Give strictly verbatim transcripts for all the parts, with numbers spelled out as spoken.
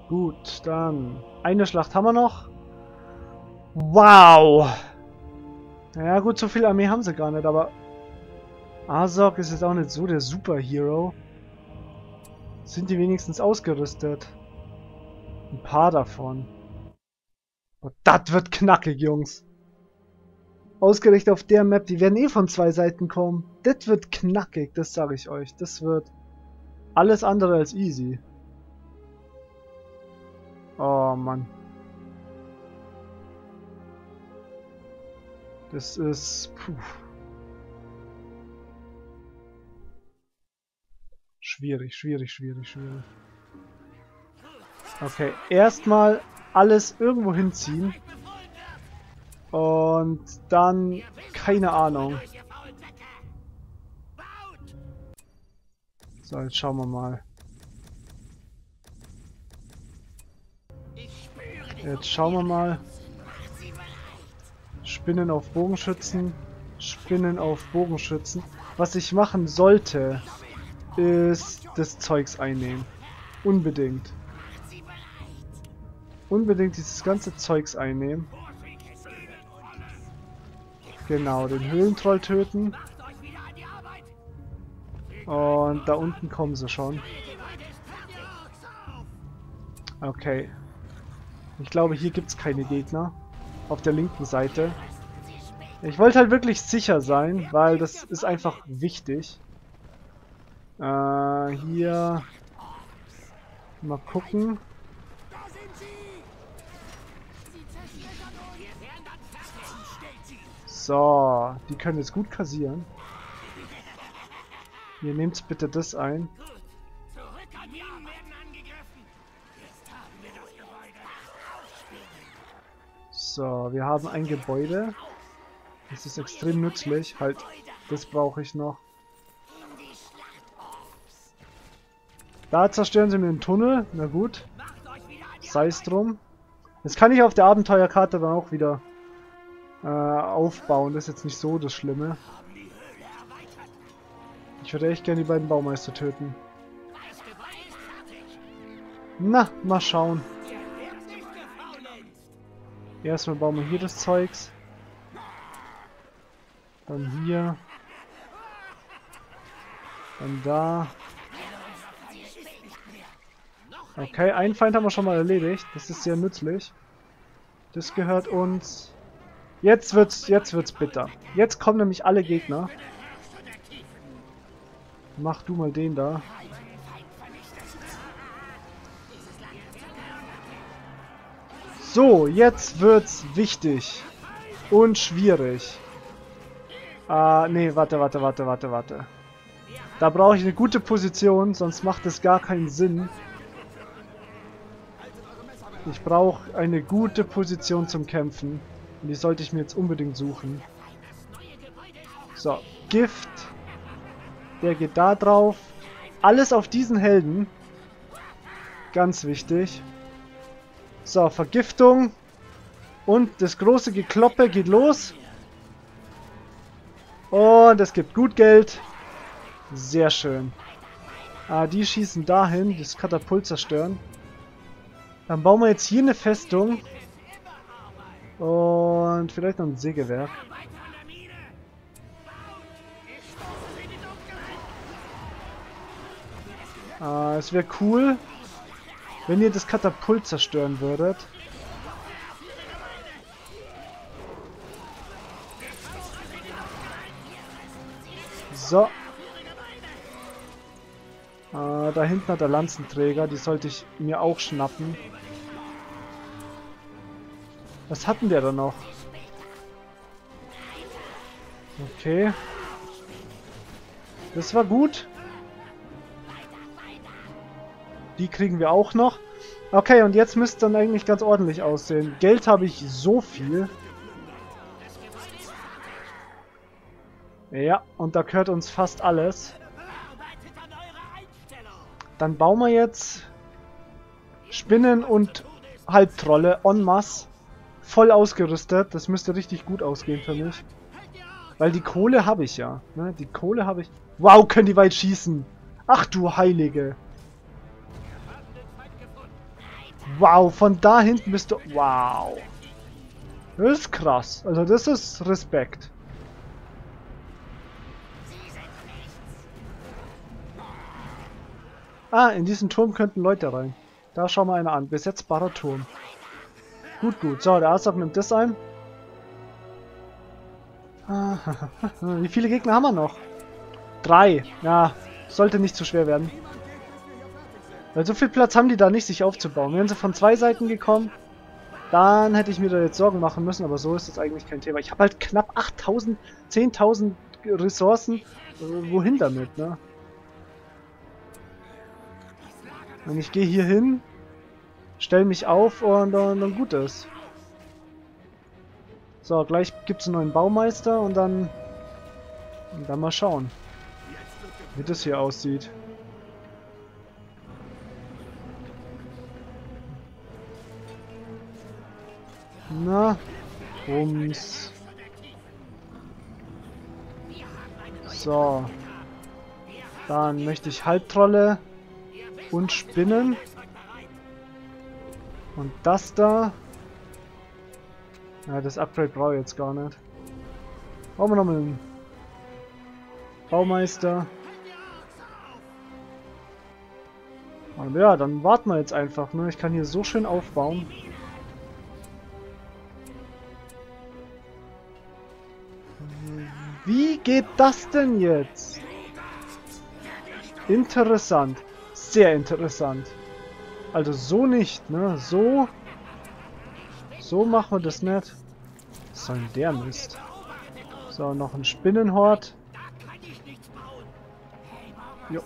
Gut, dann eine Schlacht haben wir noch. Wow! Ja gut, so viel Armee haben sie gar nicht, aber Azog ist jetzt auch nicht so der Superhero. Sind die wenigstens ausgerüstet? Ein paar davon. Oh, das wird knackig, Jungs. Ausgerechnet auf der Map, die werden eh von zwei Seiten kommen. Das wird knackig, das sage ich euch. Das wird alles andere als easy. Oh Mann. Das ist... Puh. Schwierig, schwierig, schwierig, schwierig. Okay, erstmal alles irgendwo hinziehen. Und dann... Keine Ahnung. So, jetzt schauen wir mal. Jetzt schauen wir mal. Spinnen auf Bogenschützen. Spinnen auf Bogenschützen. Was ich machen sollte, ist das Zeugs einnehmen. Unbedingt. Unbedingt dieses ganze Zeugs einnehmen. Genau, den Höhlentroll töten. Und da unten kommen sie schon. Okay. Ich glaube, hier gibt es keine Gegner. Auf der linken Seite. Ich wollte halt wirklich sicher sein, weil das ist einfach wichtig. Äh, hier... Mal gucken. So, die können jetzt gut kassieren. Ihr nehmt bitte das ein. So, wir haben ein Gebäude. Das ist extrem nützlich. Halt, das brauche ich noch. Da zerstören sie mir einen Tunnel. Na gut. Sei es drum. Das kann ich auf der Abenteuerkarte dann auch wieder äh, aufbauen. Das ist jetzt nicht so das Schlimme. Ich würde echt gerne die beiden Baumeister töten. Na, mal schauen. Erstmal bauen wir hier das Zeugs. Dann hier. Dann da. Okay, einen Feind haben wir schon mal erledigt. Das ist sehr nützlich. Das gehört uns. Jetzt wird's, jetzt wird's bitter. Jetzt kommen nämlich alle Gegner. Mach du mal den da. So, jetzt wird's wichtig. Und schwierig. Ah, nee, warte, warte, warte, warte, warte. Da brauche ich eine gute Position, sonst macht es gar keinen Sinn. Ich brauche eine gute Position zum Kämpfen. Und die sollte ich mir jetzt unbedingt suchen. So, Gift. Der geht da drauf. Alles auf diesen Helden. Ganz wichtig. So, Vergiftung. Und das große Gekloppe geht los. Und es gibt gut Geld. Sehr schön. Ah, die schießen dahin, das Katapult zerstören. Dann bauen wir jetzt hier eine Festung. Und vielleicht noch ein Sägewerk. Ah, es wäre cool, wenn ihr das Katapult zerstören würdet. So. Äh, da hinten hat der Lanzenträger, die sollte ich mir auch schnappen. Was hatten der da noch? Okay. Das war gut. Die kriegen wir auch noch. Okay, und jetzt müsste es dann eigentlich ganz ordentlich aussehen. Geld habe ich so viel. Ja, und da gehört uns fast alles. Dann bauen wir jetzt Spinnen und Halbtrolle en masse. Voll ausgerüstet. Das müsste richtig gut ausgehen für mich. Weil die Kohle habe ich ja. Ne? Die Kohle habe ich... Wow, können die weit schießen. Ach du Heilige. Wow, von da hinten bist du... Wow. Das ist krass. Also das ist Respekt. Ah, in diesen Turm könnten Leute rein. Da schauen wir einer an. Besetzbarer Turm. Gut, gut. So, der Azog nimmt das ein. Wie viele Gegner haben wir noch? Drei. Ja, sollte nicht zu schwer werden. Weil so viel Platz haben die da nicht, sich aufzubauen. Wären sie von zwei Seiten gekommen, dann hätte ich mir da jetzt Sorgen machen müssen, aber so ist das eigentlich kein Thema. Ich habe halt knapp achttausend, zehntausend Ressourcen. Wohin damit, ne? Und ich gehe hier hin, stelle mich auf und dann gut ist. So, gleich gibt es einen neuen Baumeister und dann, und dann mal schauen, wie das hier aussieht. Na, Bums. So. Dann möchte ich Halbtrolle und Spinnen. Und das da. Ja, das Upgrade brauche ich jetzt gar nicht. Brauchen wir nochmal einen Baumeister. Und ja, dann warten wir jetzt einfach. Ne? Ich kann hier so schön aufbauen. Wie geht das denn jetzt? Interessant. Sehr interessant. Also so nicht, ne? So. So machen wir das nicht. Was soll denn der Mist? So, noch ein Spinnenhort. Jo.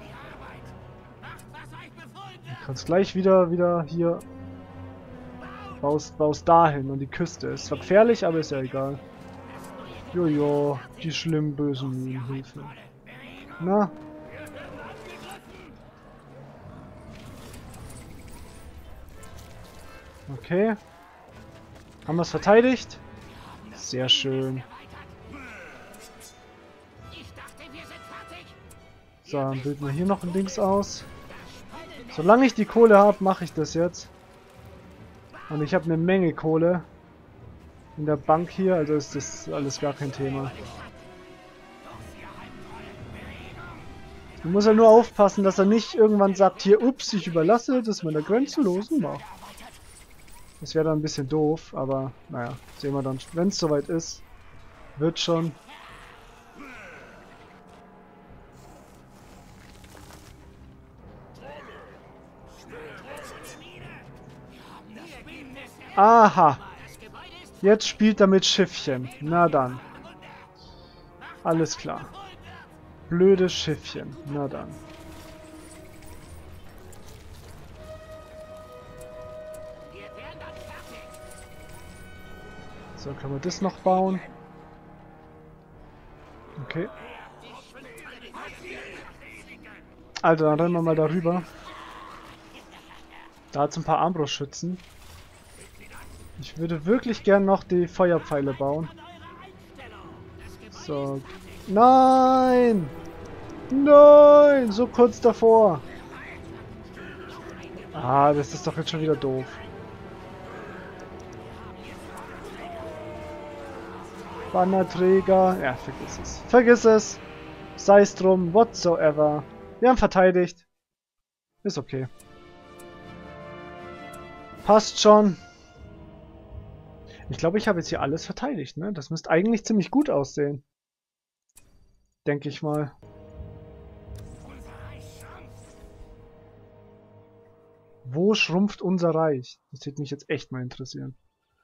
Du kannst gleich wieder, wieder hier. Baust, baust dahin und die Küste. Ist zwar gefährlich, aber ist ja egal. Jojo, die schlimm bösen Mühlenhilfe. Na? Okay. Haben wir es verteidigt? Sehr schön. So, dann bilden wir hier noch ein Dings aus. Solange ich die Kohle habe, mache ich das jetzt. Und ich habe eine Menge Kohle in der Bank hier, also ist das alles gar kein Thema. Du musst ja nur aufpassen, dass er nicht irgendwann sagt, hier, ups, ich überlasse das meiner grenzenlosen Macht. Das wäre dann ein bisschen doof, aber naja, sehen wir dann, wenn es soweit ist. Wird schon. Aha. Jetzt spielt er mit Schiffchen. Na dann. Alles klar. Blödes Schiffchen. Na dann. So, können wir das noch bauen. Okay. Also, dann rennen wir mal darüber. Da hat es ein paar Armbrustschützen. Ich würde wirklich gern noch die Feuerpfeile bauen. So. Nein! Nein! So kurz davor. Ah, das ist doch jetzt schon wieder doof. Bannerträger. Ja, vergiss es. Vergiss es. Sei es drum. Whatsoever. Wir haben verteidigt. Ist okay. Passt schon. Ich glaube, ich habe jetzt hier alles verteidigt, ne? Das müsste eigentlich ziemlich gut aussehen. Denke ich mal. Wo schrumpft unser Reich? Das würde mich jetzt echt mal interessieren.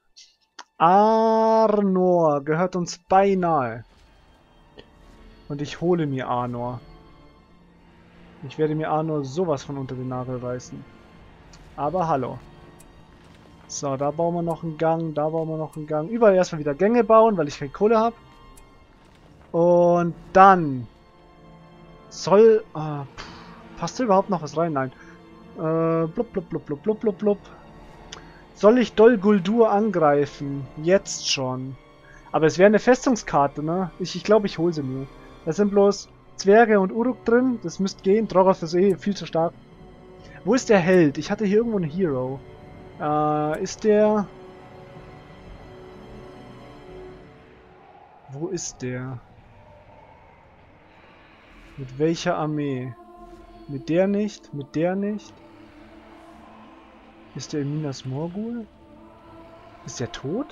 Arnor gehört uns beinahe. Und ich hole mir Arnor. Ich werde mir Arnor sowas von unter den Nagel reißen. Aber hallo. So, da bauen wir noch einen Gang, da bauen wir noch einen Gang. Überall erstmal wieder Gänge bauen, weil ich keine Kohle habe. Und dann soll... Äh, passt da überhaupt noch was rein? Nein. Äh, blub, blub, blub, blub, blub, blub, blub. Soll ich Dol Guldur angreifen? Jetzt schon. Aber es wäre eine Festungskarte, ne? Ich ich, glaube, ich hole sie mir. Da sind bloß Zwerge und Uruk drin. Das müsste gehen. Drogoth ist eh viel zu stark. Wo ist der Held? Ich hatte hier irgendwo einen Hero. Äh, ist der... Wo ist der? Mit welcher Armee? Mit der nicht? Mit der nicht? Ist der in Minas Morgul? Ist der tot?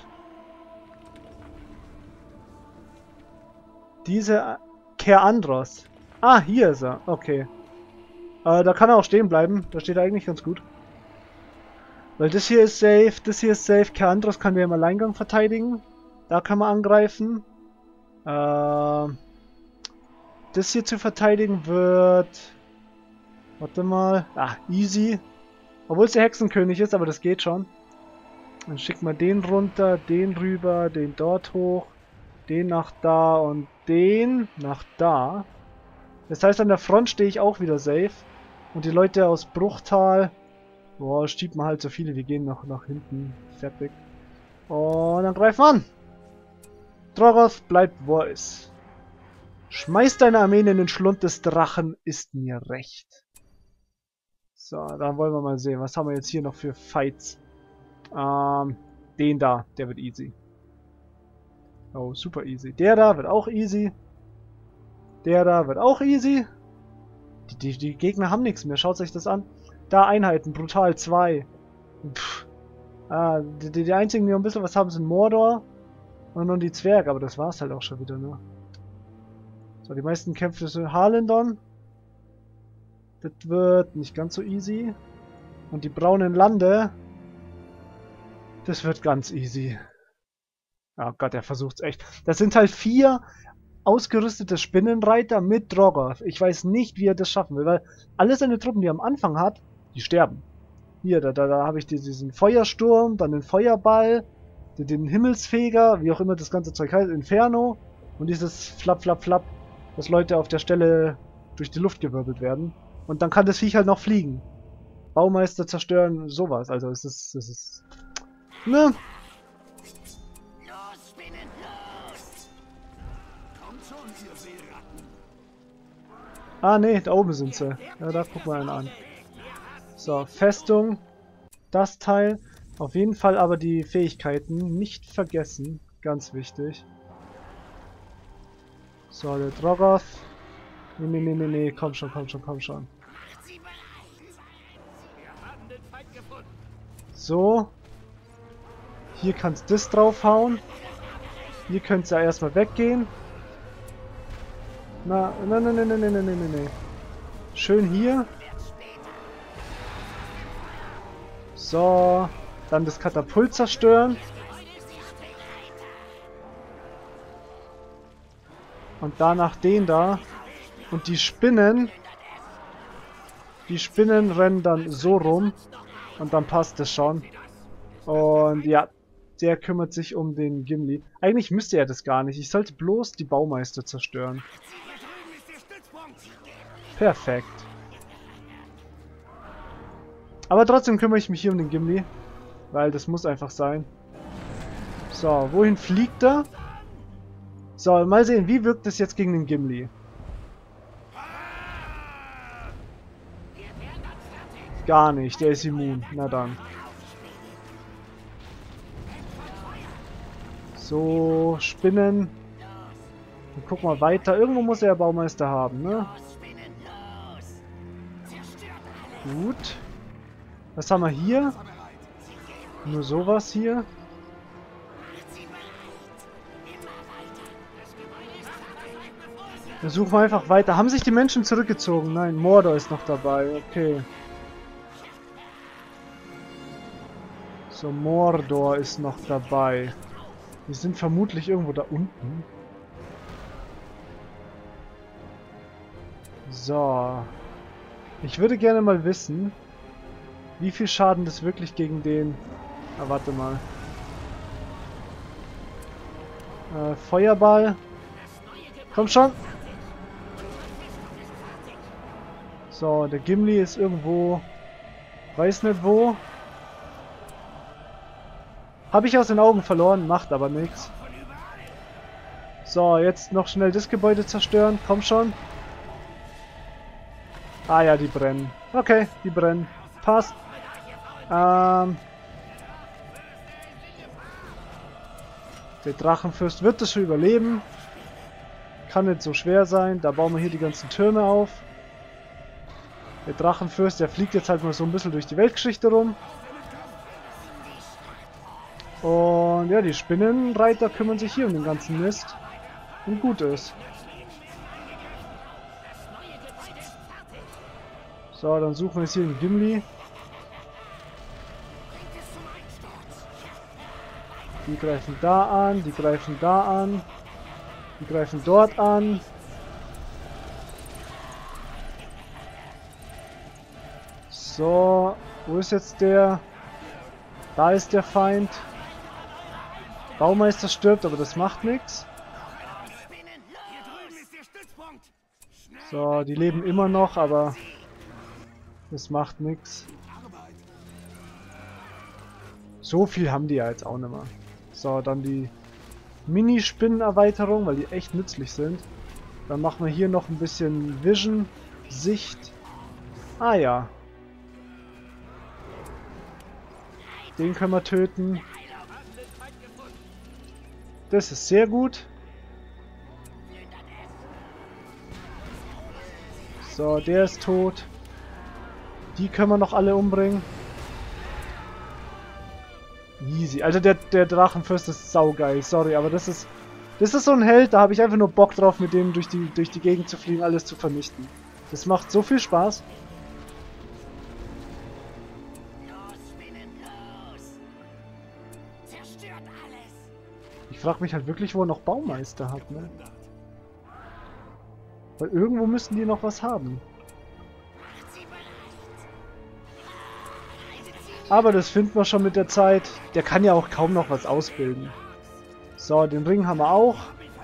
Diese... Ker Andros. Ah, hier ist er. Okay. Äh, da kann er auch stehen bleiben. Da steht er eigentlich ganz gut. Weil das hier ist safe. Das hier ist safe. Ker Andros kann wir im Alleingang verteidigen. Da kann man angreifen. Äh... Das hier zu verteidigen wird... Warte mal. Ah, easy. Obwohl es der Hexenkönig ist, aber das geht schon. Dann schicken wir den runter, den rüber, den dort hoch, den nach da und den nach da. Das heißt, an der Front stehe ich auch wieder safe. Und die Leute aus Bruchtal... Boah, stiebt man halt so viele, die gehen noch nach hinten. Fertig. Und dann greifen wir an. Drogoth bleibt, wo er ist. Schmeiß deine Armeen in den Schlund des Drachen, ist mir recht. So, dann wollen wir mal sehen. Was haben wir jetzt hier noch für Fights? Ähm, den da, der wird easy. Oh, super easy. Der da wird auch easy. Der da wird auch easy. Die, die, die Gegner haben nichts mehr, schaut euch das an. Da Einheiten, brutal zwei. Pff. Ah, die, die einzigen, die noch ein bisschen was haben, sind Mordor und dann die Zwerge, aber das war's halt auch schon wieder, ne? So, die meisten Kämpfe sind Harlindon. Das wird nicht ganz so easy. Und die braunen Lande, das wird ganz easy. Oh Gott, er versucht's echt. Das sind halt vier ausgerüstete Spinnenreiter mit Drogoth. Ich weiß nicht, wie er das schaffen will, weil alle seine Truppen, die er am Anfang hat, die sterben. Hier, da, da, da habe ich diesen Feuersturm, dann den Feuerball, den, den Himmelsfeger, wie auch immer das ganze Zeug heißt, Inferno und dieses Flap, Flap, Flap, dass Leute auf der Stelle durch die Luft gewirbelt werden. Und dann kann das Viech halt noch fliegen. Baumeister zerstören, sowas. Also es ist, es ist, ne? Los, Spinnen, los! Kommt schon, ihr Seeratten! Ah, ne, da oben sind sie. Ja, da gucken wir einen an. So, Festung. Das Teil. Auf jeden Fall aber die Fähigkeiten nicht vergessen. Ganz wichtig. So, der Drogoth. Ne, ne, ne, ne, ne, komm schon, komm schon, komm schon. So. Hier kannst du das draufhauen. Hier könnt ihr ja erstmal weggehen. Na, na, na, na, na, na, na, na, na. Schön hier. So. Dann das Katapult zerstören. Und danach den da. Und die Spinnen. Die Spinnen rennen dann so rum. Und dann passt es schon. Und ja, der kümmert sich um den Gimli. Eigentlich müsste er das gar nicht. Ich sollte bloß die Baumeister zerstören. Perfekt. Aber trotzdem kümmere ich mich hier um den Gimli. Weil das muss einfach sein. So, wohin fliegt er? So, mal sehen, wie wirkt es jetzt gegen den Gimli? Gar nicht, der ist immun. Na dann. So, Spinnen. Dann gucken wir weiter. Irgendwo muss er ja Baumeister haben, ne? Gut. Was haben wir hier? Nur sowas hier. Wir suchen einfach weiter. Haben sich die Menschen zurückgezogen? Nein, Mordor ist noch dabei. Okay. So, Mordor ist noch dabei. Wir sind vermutlich irgendwo da unten. So. Ich würde gerne mal wissen, wie viel Schaden das wirklich gegen den... Ah, warte mal. Äh, Feuerball. Komm schon. So, der Gimli ist irgendwo... Weiß nicht wo. Habe ich aus den Augen verloren, macht aber nichts. So, jetzt noch schnell das Gebäude zerstören. Komm schon. Ah ja, die brennen. Okay, die brennen. passt. Ähm, der Drachenfürst wird das schon überleben. Kann nicht so schwer sein. Da bauen wir hier die ganzen Türme auf. Der Drachenfürst, der fliegt jetzt halt mal so ein bisschen durch die Weltgeschichte rum. Und ja, die Spinnenreiter kümmern sich hier um den ganzen Mist. Und gut ist. So, dann suchen wir jetzt hier den Gimli. Die greifen da an, die greifen da an. Die greifen dort an. So, wo ist jetzt der? Da ist der Feind. Baumeister stirbt, aber das macht nichts. So, die leben immer noch, aber das macht nichts. So viel haben die ja jetzt auch nicht mehr. So, dann die Mini-Spinnen-Erweiterung, weil die echt nützlich sind. Dann machen wir hier noch ein bisschen Vision, Sicht. Ah ja. Den können wir töten. Das ist sehr gut. So, der ist tot. Die können wir noch alle umbringen. Easy. Also der, der Drachenfürst ist saugeil. Sorry, aber das ist... Das ist so ein Held, da habe ich einfach nur Bock drauf, mit dem durch die, durch die Gegend zu fliegen, alles zu vernichten. Das macht so viel Spaß. Ich frage mich halt wirklich, wo er noch Baumeister hat, ne? Weil irgendwo müssen die noch was haben. Aber das finden wir schon mit der Zeit. Der kann ja auch kaum noch was ausbilden. So, den Ring haben wir auch.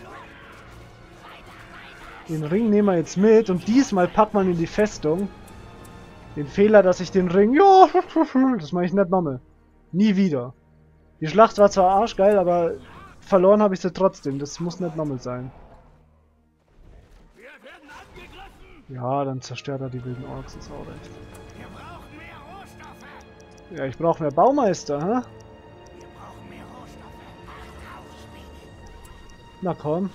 Den Ring nehmen wir jetzt mit und diesmal packt man in die Festung. Den Fehler, dass ich den Ring... Ja, das mache ich nicht nochmal. Nie wieder. Die Schlacht war zwar arschgeil, aber verloren habe ich sie trotzdem. Das muss nicht nochmal sein. Ja, dann zerstört er die wilden Orks, ist auch recht. Ja, ich brauche mehr Baumeister, hä? Na komm.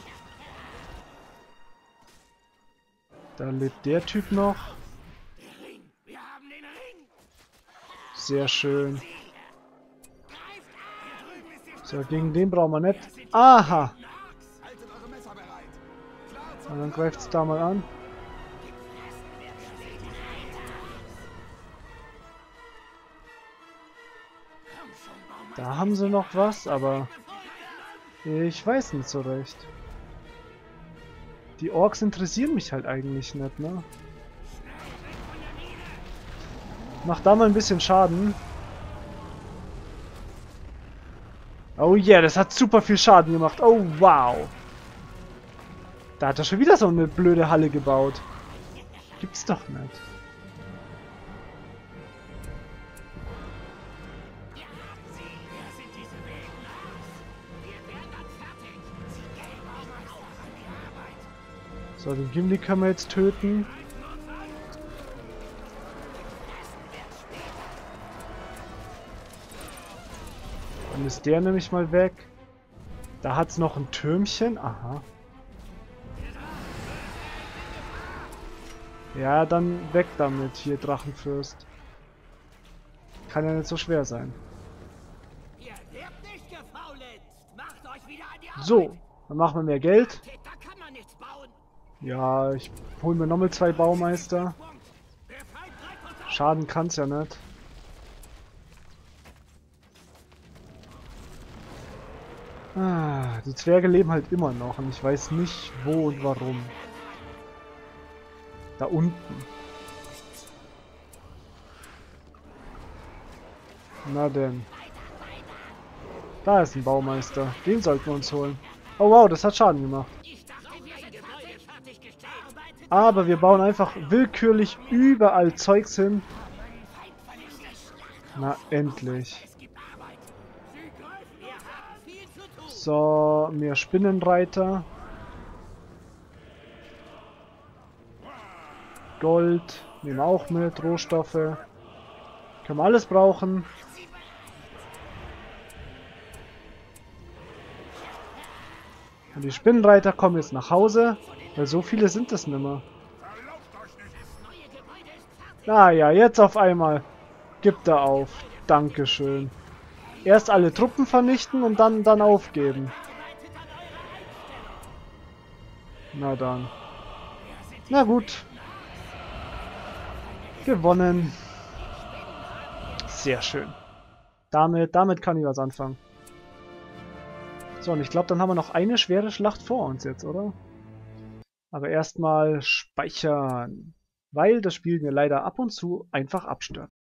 Da lebt der Typ noch. Sehr schön. So, gegen den brauchen wir nicht. Aha! Und dann greift es da mal an. Da haben sie noch was, aber ich weiß nicht so recht. Die Orks interessieren mich halt eigentlich nicht, ne? Mach da mal ein bisschen Schaden. Oh yeah, das hat super viel Schaden gemacht. Oh wow. Da hat er schon wieder so eine blöde Halle gebaut. Gibt's doch nicht. So, den Gimli können wir jetzt töten. Dann ist der nämlich mal weg. Da hat es noch ein Türmchen. Aha. Ja, dann weg damit, hier Drachenfürst. Kann ja nicht so schwer sein. So, dann machen wir mehr Geld. Ja, ich hole mir nochmal zwei Baumeister. Schaden kann's ja nicht. Ah, die Zwerge leben halt immer noch und ich weiß nicht wo und warum. Da unten. Na denn. Da ist ein Baumeister. Den sollten wir uns holen. Oh wow, das hat Schaden gemacht. Aber wir bauen einfach willkürlich überall Zeugs hin. Na, endlich. So, mehr Spinnenreiter. Gold. Nehmen wir auch mit. Rohstoffe. Können wir alles brauchen. Und die Spinnenreiter kommen jetzt nach Hause, weil so viele sind es nimmer. Ah ja, jetzt auf einmal gibt er auf. Dankeschön. Erst alle Truppen vernichten und dann, dann aufgeben. Na dann. Na gut. Gewonnen. Sehr schön. Damit, damit kann ich was anfangen. So, und ich glaube, dann haben wir noch eine schwere Schlacht vor uns jetzt, oder? Aber erstmal speichern. Weil das Spiel mir leider ab und zu einfach abstürzt.